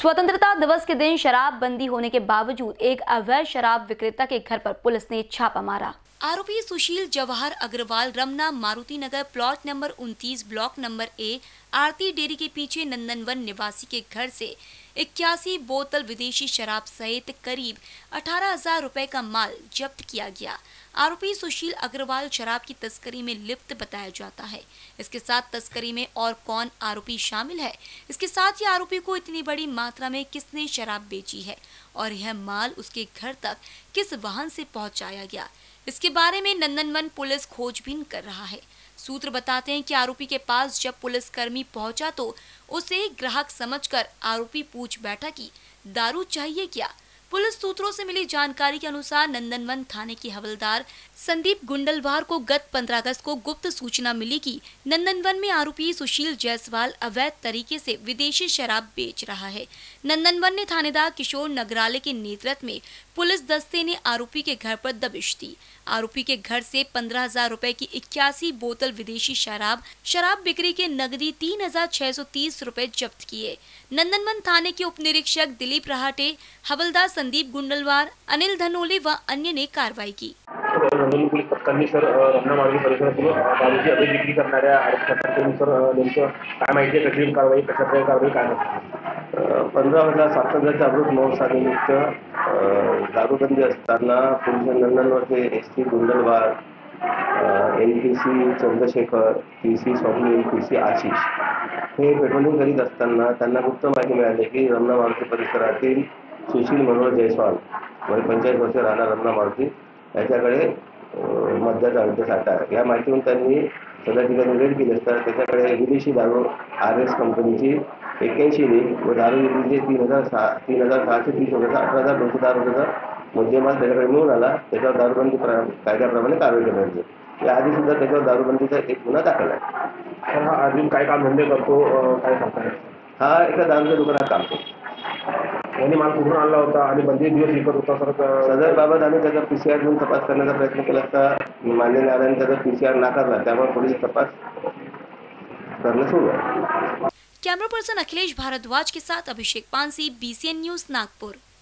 स्वतंत्रता दिवस के दिन शराबबंदी होने के बावजूद एक अवैध शराब विक्रेता के घर पर पुलिस ने छापा मारा। आरोपी Sushil Jawahar Agrawal Ramna Maruti Nagar plot number 29 block number A Aarti dairy के पीछे नंदनवन निवासी के घर से 81 बोतल विदेशी शराब सहित करीब 18,000 रुपए का माल जब्त किया गया। आरोपी सुशील अग्रवाल शराब की तस्करी में लिप्त बताया जाता है। इसके साथ तस्करी में और कौन आरोपी शामिल है, इसके साथ ही आरोपी को इतनी बड़ी मात्रा में किसने शराब बेची है और यह माल उसके घर तक किस वाहन से पहुंचाया गया, इसके बारे में नंदनवन पुलिस खोजबीन कर रहा है। सूत्र बताते हैं कि आरोपी के पास जब पुलिसकर्मी पहुंचा तो उसे ग्राहक समझकर आरोपी पूछ बैठा कि दारू चाहिए क्या। पुलिस सूत्रों से मिली जानकारी के अनुसार नंदनवन थाने के हवलदार संदीप गुंडलवार को गत 15 अगस्त को गुप्त सूचना मिली कि नंदनवन में आरोपी सुशील जायसवाल अवैध तरीके से विदेशी शराब बेच रहा है। नंदनवन ने थानेदार किशोर नगराले के नेतृत्व में पुलिस दस्ते ने आरोपी के घर पर दबिश दी। आरोपी के घर से 15,000 रुपए की 81 बोतल विदेशी शराब बिक्री के नकदी 3,630 रुपए जब्त किए। नंदनवन थाने के उप निरीक्षक दिलीप रहाटे, हवलदार संदीप गुंडलवार, अनिल धनोले व अन्य ने कार्रवाई की। नंदनवन पोलीस पथकांनी सर रमना मारुती परिसरातून दारूची अवैध विक्री करणाऱ्या आरोपी सर नेमकं काय माहिती आहे, कशी कारवाई, कशाप्रकारे कारवाई काय नाही। 15 स्वातंत्र्याच्या अमृत महोत्सवानिमित्त दारूबंदी असताना पोलीस नंदनवरचे ST. Gundalwar, LTC. Chandrashekhar, PC. Swapnil, PC. Ashish हे पेट्रोलिंग करीत असताना त्यांना गुप्त माहिती मिळाली की रमना मारुती परिसरातील सुशील मनोहर जयस्वाल वय 45 वर्ष राहणार रमना मारुती याच्याकडे मद्याचा अवैध साठा आहे। या माहितीवरून त्यांनी सदर ठिकाणी रेड केली असता त्याच्याकडे विदेशी दारू RS कंपनीची 81 लीग व दारू विक्रीचे 3,630 रुपयाचा 18,210 रुपयाचा मुद्देमाल त्याच्याकडे मिळून आला। त्याच्यावर दारूबंदी कायद्याप्रमाणे कारवाई करण्यात आली। याआधी सुद्धा त्याच्यावर दारूबंदीचा एक गुन्हा दाखल आहे। तर हा अजून काय काम धंदे करतो, काय सांगताय? हा एका दारूच्या दुकानात काम करतो। यांनी माल कुठून आणला होता आणि बंदी दिवस विकत होता सर? सदर बाबत आम्ही त्याचा PCR घेऊन तपास करण्याचा प्रयत्न केला असता मान्य न्यायालयाने त्याचा PCR नाकारला, त्यामुळे पोलीस तपास करणे सुरू आहे। कैमरा पर्सन अखिलेश भारद्वाज के साथ अभिषेक पानसी, BCN न्यूज नागपुर।